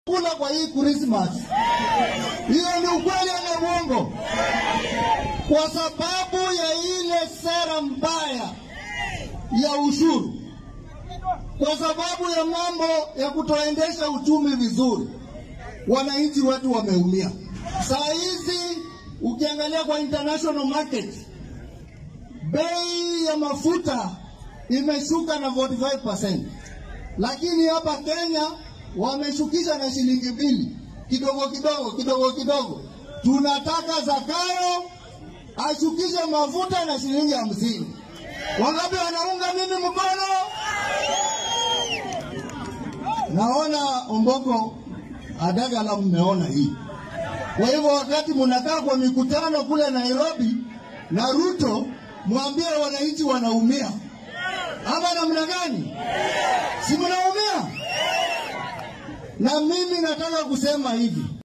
kula kwa hii Christmas. Hiyo ni ukweli na uongo? Kwa sababu ya ile sera mbaya ya ushuru, kwa sababu ya mambo ya kutoendesha uchumi vizuri, wananchi wetu wameumia. Saa hizi ukiangalia kwa international market, bei ya mafuta imeshuka na 45%. Lakini hapa Kenya wameshukisha na shilingi 2 kidogo kidogo. Tunataka Zakayo ashukishe mafuta na shilingi 50. Wangapi wanaunga mimi mkono? Naona Omboko Adagala mmeona hii. Kwa hivyo wakati mnakaa kwa mikutano kule Nairobi na Ruto, mwambie wananchi wanaumia. Ama namna gani? Si mnaumia? Na mimi nataka kusema hivi.